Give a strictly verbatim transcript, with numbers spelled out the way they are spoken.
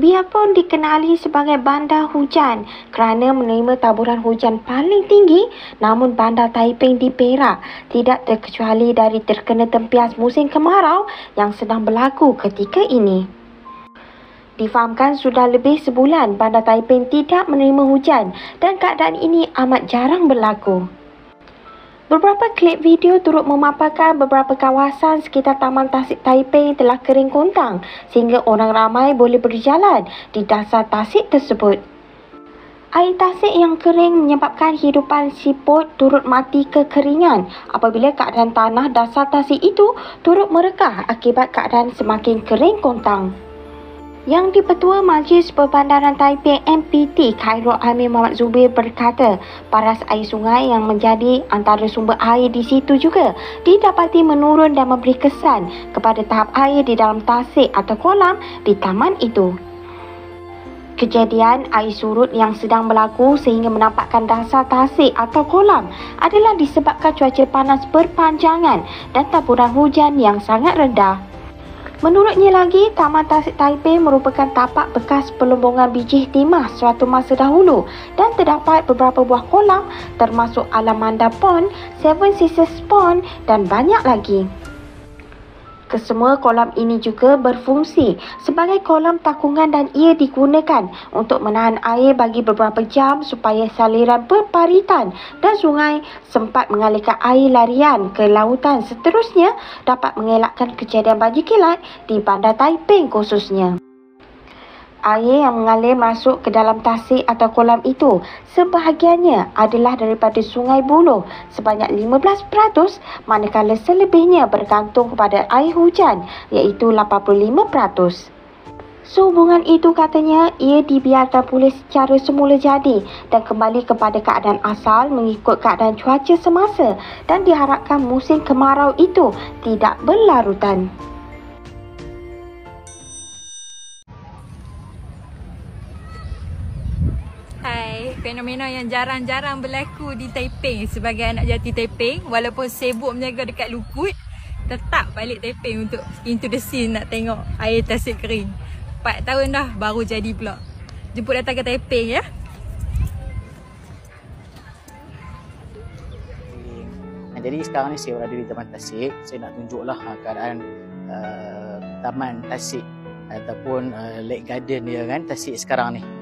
Biarpun dikenali sebagai bandar hujan kerana menerima taburan hujan paling tinggi, namun bandar Taiping di Perak tidak terkecuali dari terkena tempias musim kemarau yang sedang berlaku ketika ini. Difahamkan sudah lebih sebulan bandar Taiping tidak menerima hujan dan keadaan ini amat jarang berlaku. Beberapa klip video turut memaparkan beberapa kawasan sekitar Taman Tasik Taiping telah kering kontang sehingga orang ramai boleh berjalan di dasar tasik tersebut. Air tasik yang kering menyebabkan hidupan siput turut mati kekeringan apabila keadaan tanah dasar tasik itu turut merekah akibat keadaan semakin kering kontang. Yang di-Pertua Majlis Perbandaran Taiping M P T Khairul Amir Muhammad Zubir berkata, paras air sungai yang menjadi antara sumber air di situ juga didapati menurun dan memberi kesan kepada tahap air di dalam tasik atau kolam di taman itu. Kejadian air surut yang sedang berlaku sehingga menampakkan dasar tasik atau kolam adalah disebabkan cuaca panas berpanjangan dan taburan hujan yang sangat rendah. Menurutnya lagi, Taman Tasik Taiping merupakan tapak bekas pelumbungan biji timah suatu masa dahulu dan terdapat beberapa buah kolam termasuk Alamanda Pond, Seven Sisters Pond dan banyak lagi. Kesemua kolam ini juga berfungsi sebagai kolam takungan dan ia digunakan untuk menahan air bagi beberapa jam supaya saliran perparitan dan sungai sempat mengalirkan air larian ke lautan seterusnya dapat mengelakkan kejadian banjir kilat di Bandar Taiping khususnya. Air yang mengalir masuk ke dalam tasik atau kolam itu sebahagiannya adalah daripada Sungai Buloh sebanyak lima belas peratus manakala selebihnya bergantung kepada air hujan iaitu lapan puluh lima peratus. Sehubungan itu katanya ia dibiarkan pulih secara semula jadi dan kembali kepada keadaan asal mengikut keadaan cuaca semasa dan diharapkan musim kemarau itu tidak berlarutan. Hai, fenomena yang jarang-jarang berlaku di Taiping sebagai anak jati Taiping, walaupun sibuk menjaga dekat Lukut, tetap balik Taiping untuk into the scene nak tengok air tasik kering. empat tahun dah baru jadi pula. Jemput datang ke Taiping ya. Jadi sekarang ni saya berada di Taman Tasik. Saya nak tunjuklah keadaan uh, Taman Tasik ataupun uh, Lake Garden dia kan, Tasik sekarang ni.